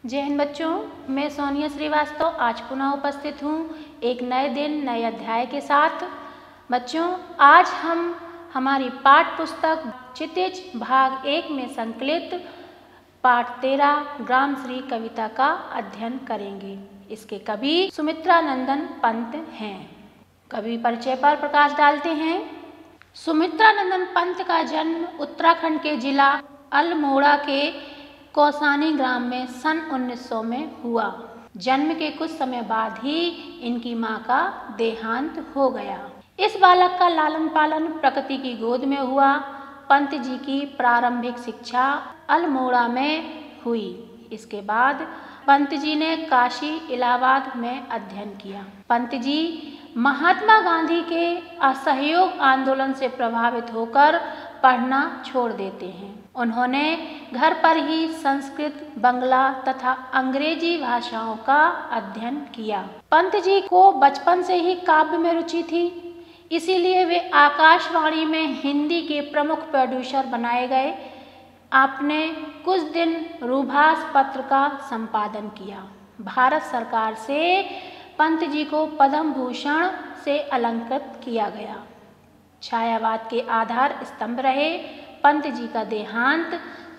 जय हिंद बच्चों, मैं सोनिया श्रीवास्तव आज पुनः उपस्थित हूँ एक नए दिन नए अध्याय के साथ। बच्चों, आज हम हमारी पाठ पुस्तक क्षितिज भाग 1 में संकलित पाठ 13 ग्राम श्री कविता का अध्ययन करेंगे। इसके कवि सुमित्रानंदन पंत हैं। कवि परिचय पर प्रकाश डालते हैं। सुमित्रानंदन पंत का जन्म उत्तराखंड के जिला अल्मोड़ा के कौसानी ग्राम में सन 1900 में हुआ। जन्म के कुछ समय बाद ही इनकी मां का देहांत हो गया। इस बालक का लालन पालन प्रकृति की गोद में हुआ। पंत जी की प्रारंभिक शिक्षा अल्मोड़ा में हुई। इसके बाद पंत जी ने काशी इलाहाबाद में अध्ययन किया। पंत जी महात्मा गांधी के असहयोग आंदोलन से प्रभावित होकर पढ़ना छोड़ देते हैं। उन्होंने घर पर ही संस्कृत, बंगला तथा अंग्रेजी भाषाओं का अध्ययन किया। पंत जी को बचपन से ही काव्य में रुचि थी, इसीलिए वे आकाशवाणी में हिंदी के प्रमुख प्रोड्यूसर बनाए गए। आपने कुछ दिन रूभास पत्र का संपादन किया। भारत सरकार से पंत जी को पद्म भूषण से अलंकृत किया गया। छायावाद के आधार स्तंभ रहे। पंत जी का देहांत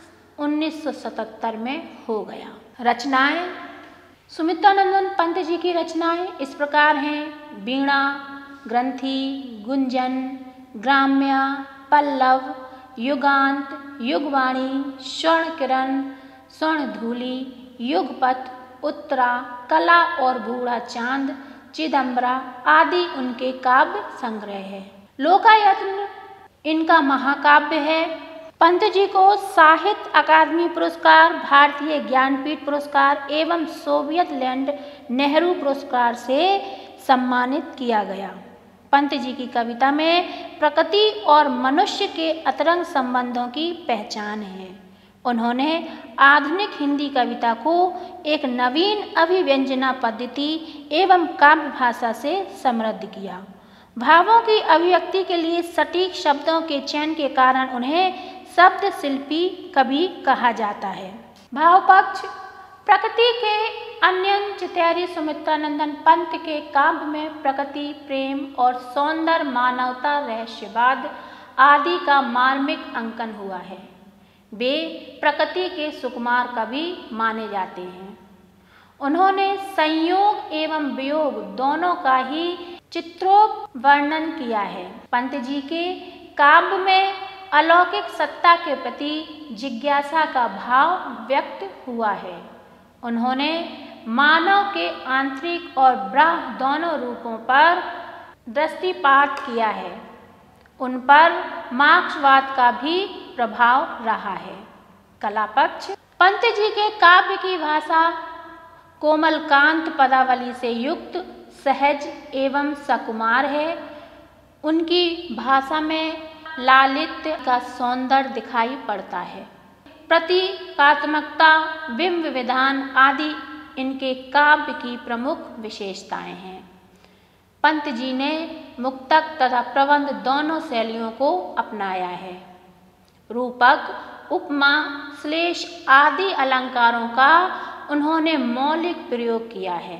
1977 में हो गया। रचनाएं। सुमित्रानंदन पंत जी की रचनाएं इस प्रकार हैं: वीणा, ग्रंथि, गुंजन, ग्राम्या, पल्लव, युगांत, युगवाणी, स्वर्ण किरण, स्वर्णधूलि, युगपथ, उत्तरा, कला और बूढ़ा चांद, चिदंबरा आदि उनके काव्य संग्रह है। लोकायत्न इनका महाकाव्य है। पंत जी को साहित्य अकादमी पुरस्कार, भारतीय ज्ञानपीठ पुरस्कार एवं सोवियत लैंड नेहरू पुरस्कार से सम्मानित किया गया। पंत जी की कविता में प्रकृति और मनुष्य के अंतरंग संबंधों की पहचान है। उन्होंने आधुनिक हिंदी कविता को एक नवीन अभिव्यंजना पद्धति एवं काव्य भाषा से समृद्ध किया। भावों की अभिव्यक्ति के लिए सटीक शब्दों के चयन के कारण उन्हें शब्द शिल्पी कवि कहा जाता है। भाव पक्ष। प्रकृति के अन्यन चितैरी सुमित्रानंदन पंत के काव्य में प्रकृति, प्रेम और सौंदर्य, मानवता, रहस्यवाद आदि का मार्मिक अंकन हुआ है। वे प्रकृति के सुकुमार कवि माने जाते हैं। उन्होंने संयोग एवं वियोग दोनों का ही चित्रों वर्णन किया है। पंत जी के काव्य में अलौकिक सत्ता के प्रति जिज्ञासा का भाव व्यक्त हुआ है। उन्होंने मानव के आंतरिक और बाह्य दोनों रूपों पर दृष्टिपात किया है। उन पर मार्क्सवाद का भी प्रभाव रहा है। कला पक्ष। पंत जी के काव्य की भाषा कोमल कांत पदावली से युक्त, सहज एवं सकुमार है। उनकी भाषा में लालित्य का सौंदर्य दिखाई पड़ता है। प्रतीकात्मकता, बिंब विधान आदि इनके काव्य की प्रमुख विशेषताएं हैं। पंत जी ने मुक्तक तथा प्रबंध दोनों शैलियों को अपनाया है। रूपक, उपमा, श्लेष आदि अलंकारों का उन्होंने मौलिक प्रयोग किया है।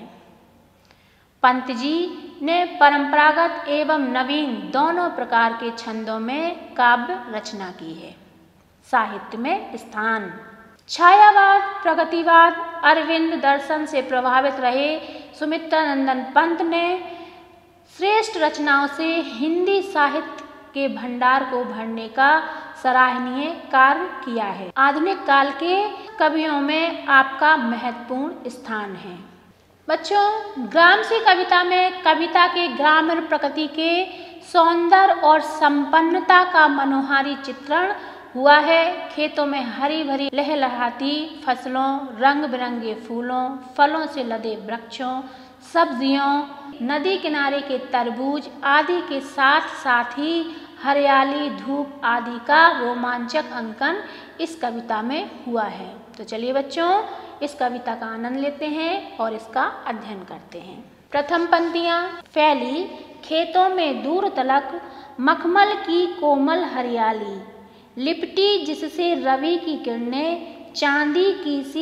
पंत जी ने परंपरागत एवं नवीन दोनों प्रकार के छंदों में काव्य रचना की है। साहित्य में स्थान। छायावाद, प्रगतिवाद, अरविंद दर्शन से प्रभावित रहे सुमित्रानंदन पंत ने श्रेष्ठ रचनाओं से हिंदी साहित्य के भंडार को भरने का सराहनीय कार्य किया है। आधुनिक काल के कवियों में आपका महत्वपूर्ण स्थान है। बच्चों, ग्राम श्री कविता में कविता के ग्रामीण प्रकृति के सौंदर्य और संपन्नता का मनोहारी चित्रण हुआ है। खेतों में हरी भरी लहलहाती फसलों, रंग बिरंगे फूलों, फलों से लदे वृक्षों, सब्जियों, नदी किनारे के तरबूज आदि के साथ साथ ही हरियाली, धूप आदि का रोमांचक अंकन इस कविता में हुआ है। तो चलिए बच्चों, इस कविता का आनंद लेते हैं और इसका अध्ययन करते हैं। प्रथम पंक्तियां। फैली खेतों में दूर तलक मखमल की कोमल हरियाली, लिपटी जिससे रवि की किरणें चांदी की सी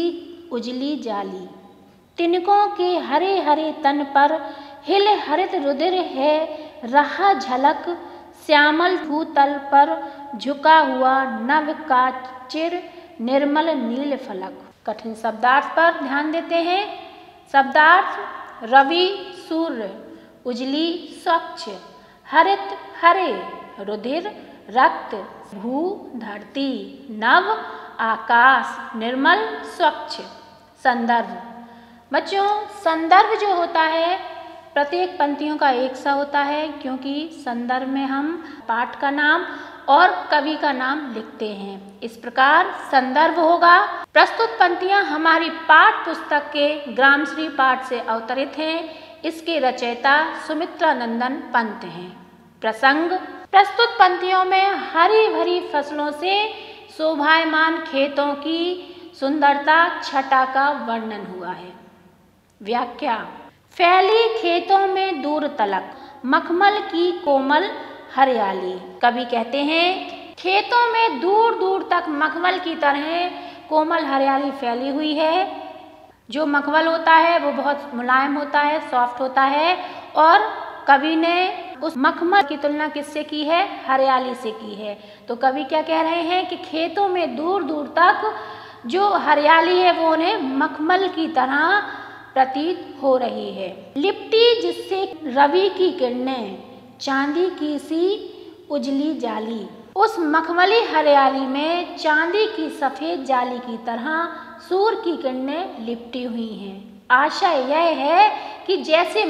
उजली जाली। तिनकों के हरे हरे तन पर हिल हरित रुधिर है रहा झलक, श्यामल भूतल पर झुका हुआ नभ का चिर निर्मल नील फलक। कठिन शब्दार्थ पर ध्यान देते हैं। शब्दार्थ रवि सूर्य, उजली स्वच्छ, हरित हरे, रुधिर रक्त, भू धरती, नभ आकाश, निर्मल स्वच्छ। संदर्भ। बच्चों, संदर्भ जो होता है प्रत्येक पंक्तियों का एक सा होता है, क्योंकि संदर्भ में हम पाठ का नाम और कवि का नाम लिखते हैं। इस प्रकार संदर्भ होगा। प्रस्तुत पंक्तियां हमारी पाठ पुस्तक के ग्रामश्री पाठ से अवतरित हैं। इसके रचयिता सुमित्रा नंदन पंत हैं। प्रसंग। प्रस्तुत पंक्तियों में हरी भरी फसलों से शोभायमान खेतों की सुंदरता छटा का वर्णन हुआ है। व्याख्या। फैली खेतों में दूर तलक मखमल की कोमल हरियाली। कवि कहते हैं खेतों में दूर दूर तक मखमल की तरह कोमल हरियाली फैली हुई है। जो मखमल होता है वो बहुत मुलायम होता है, सॉफ्ट होता है, और कवि ने उस मखमल की तुलना किससे की है? हरियाली से की है। तो कवि क्या कह रहे हैं कि खेतों में दूर दूर तक जो हरियाली है वो उन्हें मखमल की तरह प्रतीत हो रही है। लिपटी जिससे रवि की किरणें चांदी की सी उजली जाली। उस मखमली हरियाली में चांदी की सफेद जाली की तरह सूर्य की किरणें लिपटी हुई हैं। आशय यह है कि जैसे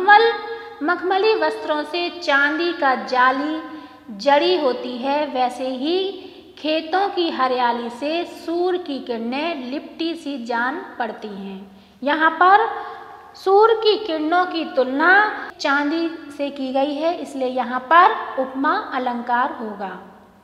मखमली वस्त्रों से चांदी का जाली जड़ी होती है, वैसे ही खेतों की हरियाली से सूर्य की किरणें लिपटी सी जान पड़ती हैं। यहाँ पर सूर्य की किरणों की तुलना चांदी से की गई है, इसलिए यहाँ पर उपमा अलंकार होगा।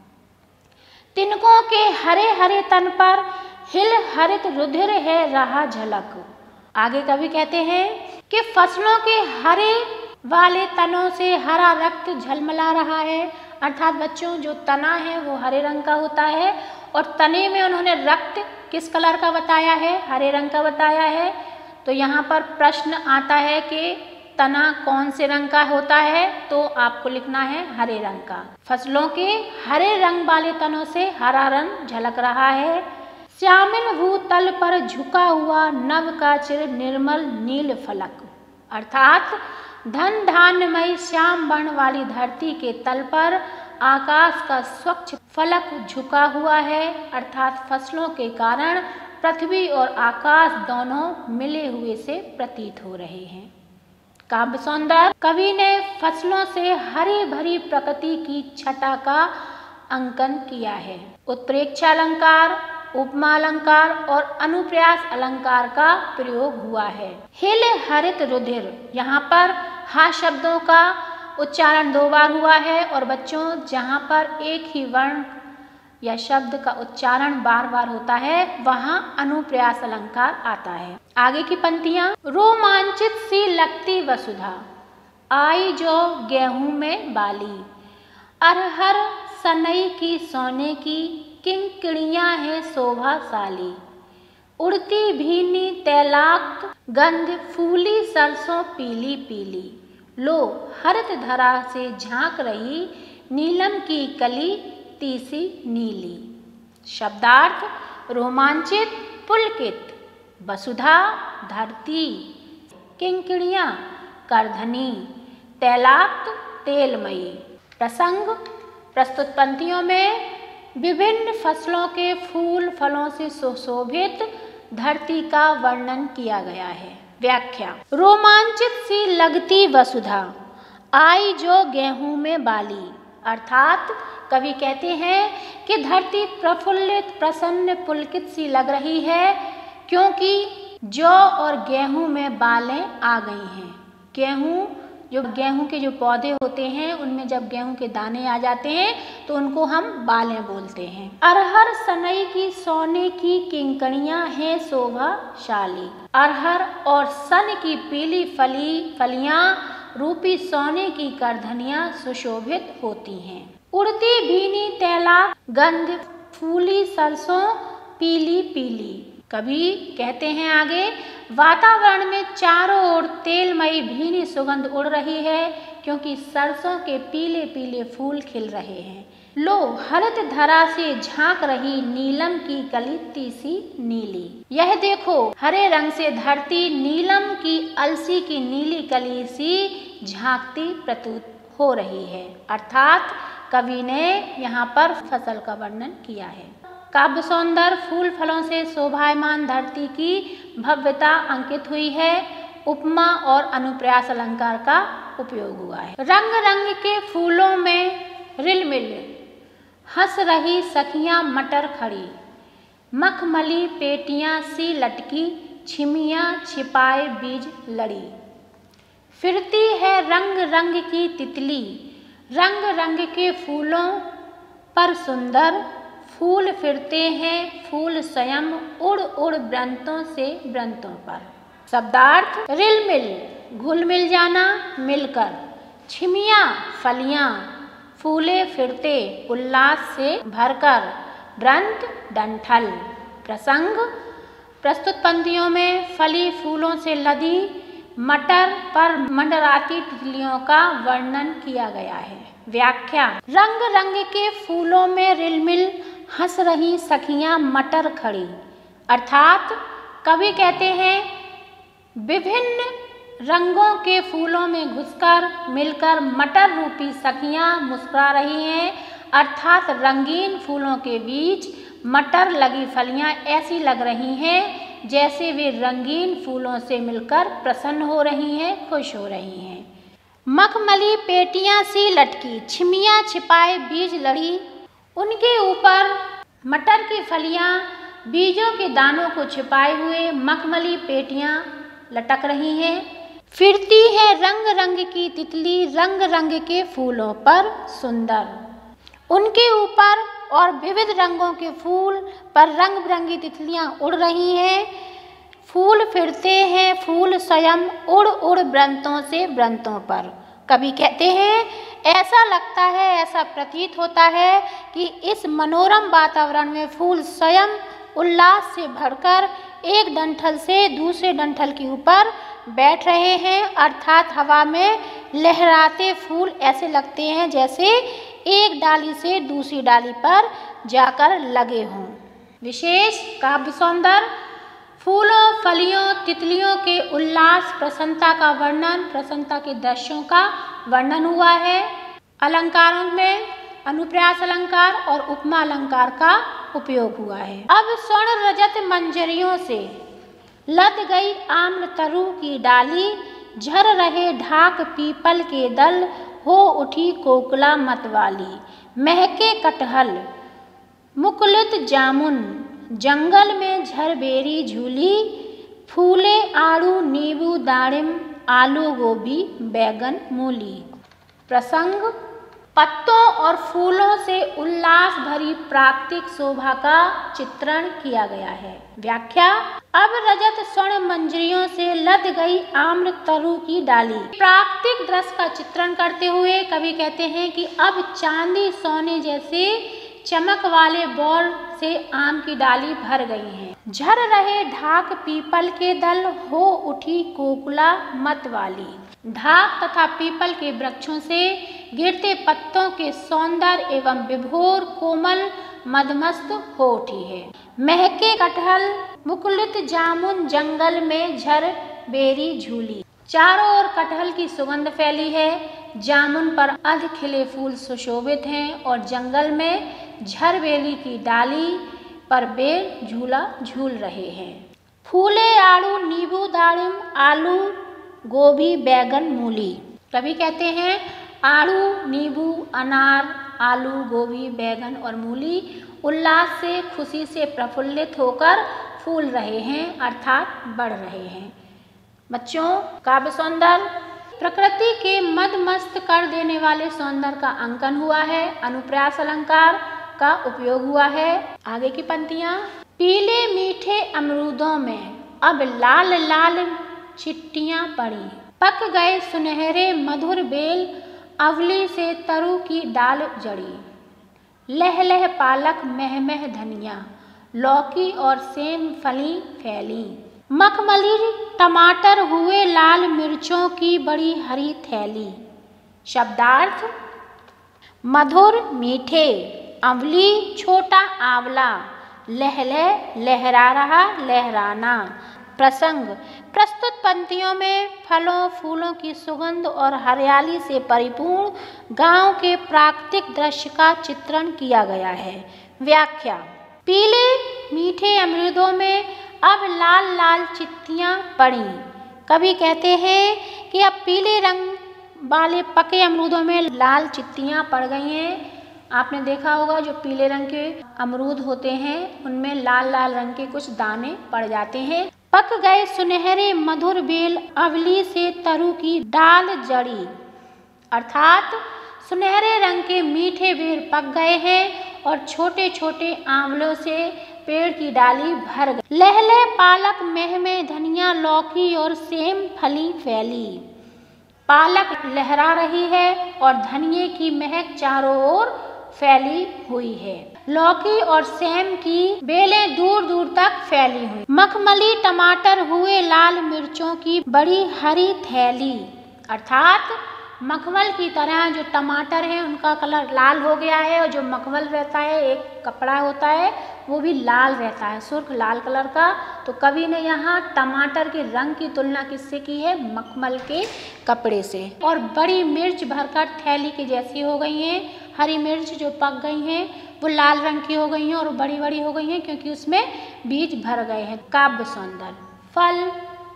तिनकों के हरे हरे तन पर हिल हरित रुधिर है रहा झलक। आगे कवि कहते हैं कि फसलों के हरे वाले तनों से हरा रक्त झलमला रहा है। अर्थात बच्चों, जो तना है वो हरे रंग का होता है, और तने में उन्होंने रक्त किस कलर का बताया है? हरे रंग का बताया है। तो यहाँ पर प्रश्न आता है कि तना कौन से रंग का होता है? तो आपको लिखना है हरे रंग का। फसलों के हरे रंग वाले तनों से हरा रंग झलक रहा है। श्यामल भूतल पर झुका हुआ नभ का चिर निर्मल नील फलक। अर्थात धन धान्यमयी श्याम वर्ण वाली धरती के तल पर आकाश का स्वच्छ फलक झुका हुआ है। अर्थात फसलों के कारण पृथ्वी और आकाश दोनों मिले हुए से प्रतीत हो रहे हैं। काव्य सौंदर्य। कवि ने फसलों से हरी भरी प्रकृति की छटा का अंकन किया है। उत्प्रेक्षा अलंकार, उपमा अलंकार और अनुप्रास अलंकार का प्रयोग हुआ है। हिल हरित रुधिर, यहाँ पर हा शब्दों का उच्चारण 2 बार हुआ है, और बच्चों जहाँ पर एक ही वर्ण या शब्द का उच्चारण बार बार होता है वहाँ अनुप्रास अलंकार आता है। आगे की पंक्तियाँ। रोमांचित सी लगती वसुधा आई जो गेहूं में बाली। अरहर सनई की सोने की किंकिणियाँ है शोभाशाली। उड़ती भीनी तैलाक्त गंध फूली सरसों पीली पीली। लो हरित धरा से झांक रही नीलम की कली तीसी नीली। शब्दार्थ। रोमांचित पुलकित, वसुधा धरती, किंकिणियाँ करधनी, तैलाक्त तेलमयी। प्रसंग। प्रस्तुत पंक्तियों में विभिन्न फसलों के फूल फलों से सुशोभित धरती का वर्णन किया गया है। व्याख्या। रोमांचित सी लगती वसुधा आई जो गेहूं में बाली। अर्थात कवि कहते हैं कि धरती प्रफुल्लित प्रसन्न पुलकित सी लग रही है, क्योंकि जौ और गेहूं में बालें आ गई हैं। गेहूं के जो पौधे होते हैं उनमें जब गेहूं के दाने आ जाते हैं तो उनको हम बालें बोलते हैं। अरहर सनई की सोने की किंकणियाँ हैं शोभाशाली। अरहर और सन की पीली फलियाँ रूपी सोने की करधनियाँ सुशोभित होती हैं। उड़ती भीनी तैला गंध फूली सरसों पीली पीली। कवि कहते हैं आगे, वातावरण में चारों ओर तेलमयी भीनी सुगंध उड़ रही है क्योंकि सरसों के पीले पीले फूल खिल रहे हैं। लो हरित धरा से झांक रही नीलम की कलीती सी नीली। यह देखो हरे रंग से धरती नीलम की अलसी की नीली कली सी झांकती प्रतीत हो रही है। अर्थात कवि ने यहाँ पर फसल का वर्णन किया है। काव्य सौंदर्य फूल फलों से शोभायमान धरती की भव्यता अंकित हुई है। उपमा और अनुप्रास अलंकार का उपयोग हुआ है। रंग रंग के फूलों में रिलमिल हंस रही सखियां मटर खड़ी, मखमली पेटियां सी लटकी, छिमियां छिपाए बीज लड़ी। फिरती है रंग रंग की तितली, रंग रंग के फूलों पर सुंदर फूल फिरते हैं, फूल स्वयं उड़ उड़ वृंतों से वृंतों पर। शब्दार्थ, रिलमिल घुल मिल जाना, मिलकर। छिमियां फलियां, फूले फिरते उल्लास से भरकर। वृंत डंठल। प्रसंग, प्रस्तुत पंक्तियों में फली फूलों से लदी मटर पर मंडराती तितलियों का वर्णन किया गया है। व्याख्या, रंग रंग के फूलों में रिलमिल हंस रही सखियां मटर खड़ी। अर्थात कवि कहते हैं विभिन्न रंगों के फूलों में घुसकर मिलकर मटर रूपी सखियां मुस्कुरा रही हैं। अर्थात रंगीन फूलों के बीच मटर लगी फलियां ऐसी लग रही हैं जैसे वे रंगीन फूलों से मिलकर प्रसन्न हो रही हैं, खुश हो रही हैं। मखमली पेटियां सी लटकी, छिमियां छिपाए बीज लड़ी। उनके ऊपर मटर की फलियां बीजों के दानों को छिपाए हुए मखमली पेटियां लटक रही हैं। फिरती है रंग रंग की तितली, रंग रंग के फूलों पर सुंदर। उनके ऊपर और विविध रंगों के फूल पर रंग बिरंगी तितलियां उड़ रही हैं। फूल फिरते हैं, फूल स्वयं उड़ उड़ वृंतों से वृंतों पर। कवि कहते हैं ऐसा लगता है, ऐसा प्रतीत होता है कि इस मनोरम वातावरण में फूल स्वयं उल्लास से भरकर एक डंठल से दूसरे डंठल के ऊपर बैठ रहे हैं। अर्थात हवा में लहराते फूल ऐसे लगते हैं जैसे एक डाली से दूसरी डाली पर जाकर लगे हों। विशेष काव्य सौंदर्य, फूलों फलियों तितलियों के उल्लास प्रसन्नता का वर्णन, प्रसन्नता के दृश्यों का वर्णन हुआ है। अलंकारों में अनुप्रास अलंकार और उपमा अलंकार का उपयोग हुआ है। अब स्वर्ण रजत मंजरियों से लद गई आम्र तरु की डाली, झर रहे ढाक पीपल के दल, हो उठी कोकिला मतवाली। महके कटहल मुकुलित जामुन, जंगल में झरबेरी झूली। फूले आड़ू नींबू दाड़िम, आलू गोभी बैगन मूली। प्रसंग, पत्तों और फूलों से उल्लास भरी प्राकृतिक शोभा का चित्रण किया गया है। व्याख्या, अब रजत स्वर्ण मंजरियों से लद गई आम्र तरु की डाली। प्राकृतिक दृश्य का चित्रण करते हुए कवि कहते हैं कि अब चांदी सोने जैसे चमक वाले बौर से आम की डाली भर गई है। झर रहे ढाक पीपल के दल, हो उठी कोकिला मत वाली। ढाक तथा पीपल के वृक्षों से गिरते पत्तों के सौंदर्य एवं विभोर कोमल मदमस्त हो उठी है। महके कटहल मुकुलित जामुन, जंगल में झर बेरी झूली। चारों ओर कटहल की सुगंध फैली है, जामुन पर अध खिले फूल सुशोभित हैं और जंगल में झरबेली की डाली पर बेर झूला झूल रहे हैं। फूले आड़ू नींबू दाड़िम, आलू गोभी बैगन मूली। कवि कहते हैं आड़ू नींबू अनार आलू गोभी बैगन और मूली उल्लास से खुशी से प्रफुल्लित होकर फूल रहे हैं, अर्थात बढ़ रहे हैं। बच्चों, काव्य सौंदर्य प्रकृति के मदमस्त कर देने वाले सौंदर्य का अंकन हुआ है। अनुप्रास अलंकार का उपयोग हुआ है। आगे की पंक्तियां, पीले मीठे अमरूदों में अब लाल लाल चिट्टियां पड़ी, पक गए सुनहरे मधुर बेल, अवली से तरु की डाल जड़ी। लह लह पालक मह मह धनिया, लौकी और सेम फली फैली। मखमली टमाटर हुए लाल मिर्चों की बड़ी हरी थैली। शब्दार्थ मधुर मीठे, अम्ली छोटा आंवला, लहलह लहरा रहा लहराना। प्रसंग प्रस्तुत पंक्तियों में फलों फूलों की सुगंध और हरियाली से परिपूर्ण गांव के प्राकृतिक दृश्य का चित्रण किया गया है। व्याख्या पीले मीठे अमरूदों में अब लाल लाल चित्तियां पड़ी। कवि कहते हैं कि अब पीले रंग वाले पके अमरूदों में लाल चित्तियां पड़ गई हैं। आपने देखा होगा जो पीले रंग के अमरूद होते हैं उनमें लाल लाल रंग के कुछ दाने पड़ जाते हैं। पक गए सुनहरे मधुर बेल अवली से तरु की डाल जड़ी, अर्थात सुनहरे रंग के मीठे बेल पक गए हैं और छोटे छोटे आंवलों से पेड़ की डाली भर गई। लहले पालक महमे धनिया लौकी और सेम फली फैली। पालक लहरा रही है और धनिये की महक चारों ओर फैली हुई है। लौकी और सेम की बेलें दूर दूर तक फैली हुई। मखमली टमाटर हुए लाल मिर्चों की बड़ी हरी थैली, अर्थात मखमल की तरह जो टमाटर है उनका कलर लाल हो गया है और जो मखमल रहता है एक कपड़ा होता है वो भी लाल रहता है, सुर्ख लाल कलर का। तो कवि ने यहाँ टमाटर के रंग की तुलना किससे की है? मखमल के कपड़े से। और बड़ी मिर्च भरकर थैली की जैसी हो गई हैं। हरी मिर्च जो पक गई हैं वो लाल रंग की हो गई हैं और बड़ी बड़ी हो गई हैं क्योंकि उसमें बीज भर गए हैं। काव्य सौंदर्य फल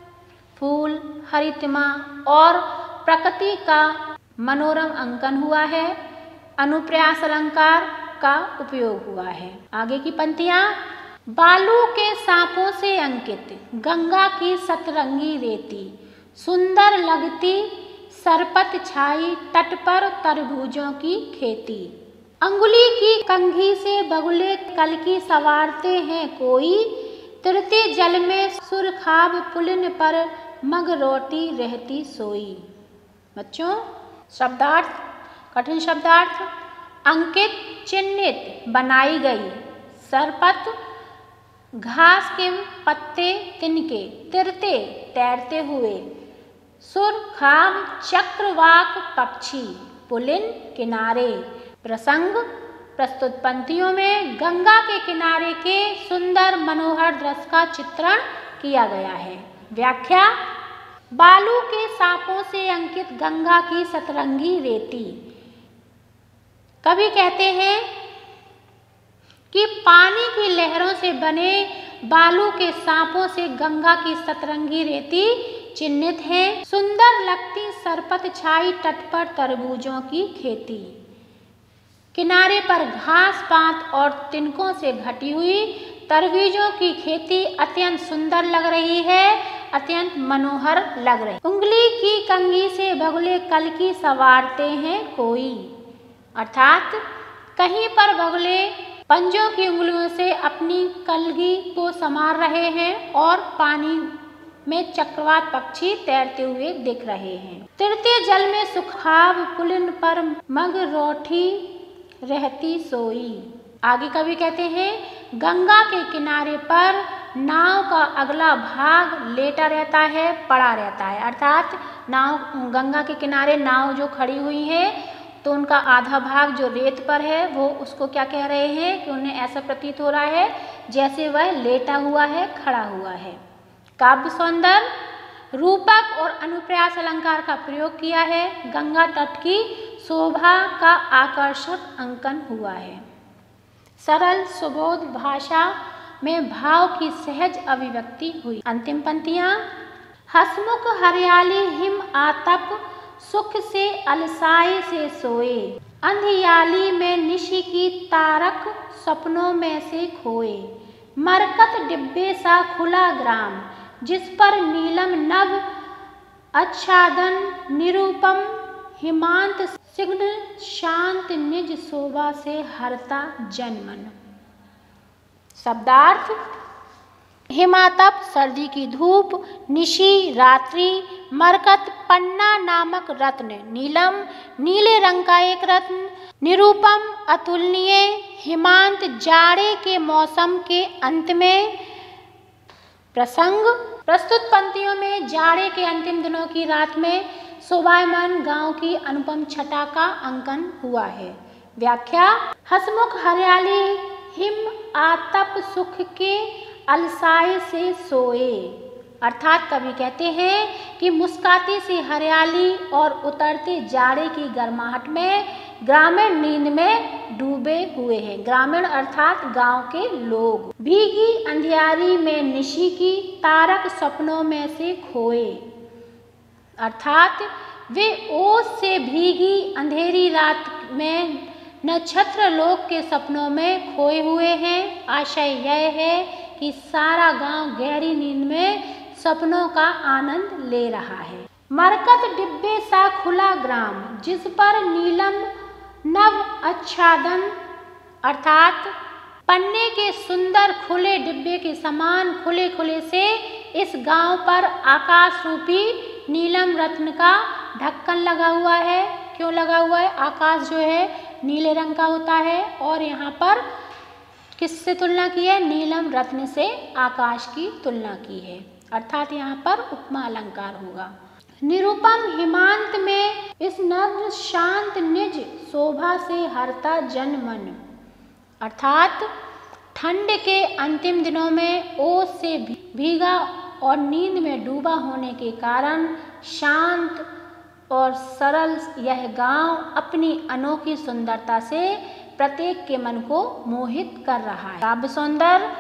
फूल हरितिमा और प्रकृति का मनोरम अंकन हुआ है। अनुप्रास अलंकार का उपयोग हुआ है। आगे की पंक्तियां बालू के सांपों से अंकित गंगा की सतरंगी रेती, सुंदर लगती सरपत छाई तट पर तरबूजों की खेती। अंगुली की कंघी से बगुले कलकी सवारते हैं कोई, तृतीय जल में सुरखाब पुलिन पर मग रोटी रहती सोई। बच्चों शब्दार्थ कठिन शब्दार्थ अंकित चिन्हित बनाई गई, सरपत घास के पत्ते तिनके, तिरते तैरते हुए, सुरखाब चक्रवाक पक्षी, पुलिन किनारे। प्रसंग प्रस्तुत पंक्तियों में गंगा के किनारे के सुंदर मनोहर दृश्य का चित्रण किया गया है। व्याख्या बालू के सांपों से अंकित गंगा की सतरंगी रेती। कवि कहते हैं कि पानी की लहरों से बने बालू के सांपों से गंगा की सतरंगी रेती चिन्हित है। सुंदर लगती सरपत छाई तट पर तरबूजों की खेती, किनारे पर घास पात और तिनकों से घटी हुई तरबूजों की खेती अत्यंत सुंदर लग रही है, अत्यंत मनोहर लग रही। उंगली की कंघी से बगुले कलकी सवारते हैं कोई, अर्थात कहीं पर बगुले पंजों की उंगलियों से अपनी कलगी को संवार रहे हैं और पानी में चक्रवात पक्षी तैरते हुए दिख रहे हैं। तृतीय जल में सुखाब पुलिन पर मग रोटी रहती सोई। आगे कवि कहते हैं गंगा के किनारे पर नाव का अगला भाग लेटा रहता है, पड़ा रहता है, अर्थात नाव गंगा के किनारे नाव जो खड़ी हुई है तो उनका आधा भाग जो रेत पर है वो उसको क्या कह रहे हैं कि उन्हें ऐसा प्रतीत हो रहा है जैसे वह लेटा हुआ है, खड़ा हुआ है। काव्य सौंदर्य रूपक और अनुप्रास अलंकार का प्रयोग किया है। गंगा तट की शोभा का आकर्षक अंकन हुआ है। सरल सुबोध भाषा में भाव की सहज अभिव्यक्ति हुई। अंतिम पंक्तियां हसमुख हरियाली हिम आतप सुख से अलसाए से सोए, अंधियाली में निशि की तारक सपनों में से खोए। मरकत डिब्बे सा खुला ग्राम जिस पर नीलम नभ आच्छादन निरूपम हिमांत सिग्न शांत निज शोभा से हरता जनमन। शब्दार्थ हिमातप सर्दी की धूप, निशी रात्रि, मरकत पन्ना नामक रत्न, नीलम नीले रंग का एक रत्न, निरूपम अतुलनीय, हिमांत जाड़े के मौसम के अंत में, प्रसंग प्रस्तुत पंक्तियों में जाड़े के अंतिम दिनों की रात में शोभायमान गांव की अनुपम छटा का अंकन हुआ है। व्याख्या हसमुख हरियाली हिम आतप सुख के अलसाए से सोए, अर्थात कवि कहते हैं कि मुस्काती सी हरियाली और उतरते जाड़े की गर्माहट में ग्रामीण नींद में डूबे हुए हैं। ग्रामीण अर्थात गांव के लोग। भीगी अंधियारी में निशी की तारक सपनों में से खोए, अर्थात वे ओस से भीगी अंधेरी रात में नक्षत्र लोक के सपनों में खोए हुए हैं। आशय यह है कि सारा गांव गहरी नींद में सपनों का आनंद ले रहा है। मरकत डिब्बे सा खुला ग्राम जिस पर नीलम नव आच्छादन, अर्थात पन्ने के सुंदर खुले डिब्बे के समान खुले खुले से इस गांव पर आकाश रूपी नीलम रत्न का ढक्कन लगा हुआ है। क्यों लगा हुआ है? आकाश जो है नीले रंग का होता है और यहाँ पर किससे तुलना की है? नीलम रत्न से आकाश की तुलना की है, अर्थात यहाँ पर उपमा अलंकार होगा। निरूपम हिमांत में इस नग्न शांत निज शोभा से हरता जन मन, अर्थात ठंड के अंतिम दिनों में ओस से भीगा और नींद में डूबा होने के कारण शांत और सरल यह गांव अपनी अनोखी सुंदरता से प्रत्येक के मन को मोहित कर रहा है। काव्य सौंदर्य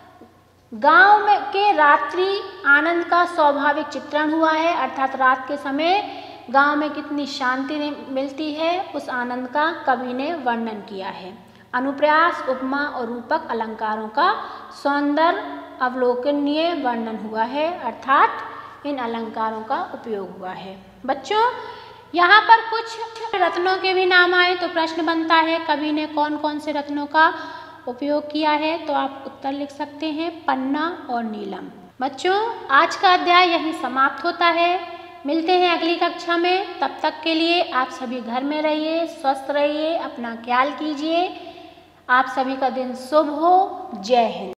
गांव में के रात्रि आनंद का स्वाभाविक चित्रण हुआ है, अर्थात रात के समय गांव में कितनी शांति मिलती है उस आनंद का कवि ने वर्णन किया है। अनुप्रास उपमा और रूपक अलंकारों का सौंदर्य अवलोकनीय वर्णन हुआ है, अर्थात इन अलंकारों का उपयोग हुआ है। बच्चों यहाँ पर कुछ रत्नों के भी नाम आए तो प्रश्न बनता है कवि ने कौन कौन से रत्नों का उपयोग किया है, तो आप उत्तर लिख सकते हैं पन्ना और नीलम। बच्चों आज का अध्याय यहीं समाप्त होता है। मिलते हैं अगली कक्षा में, तब तक के लिए आप सभी घर में रहिए, स्वस्थ रहिए, अपना ख्याल कीजिए। आप सभी का दिन शुभ हो। जय हिंद।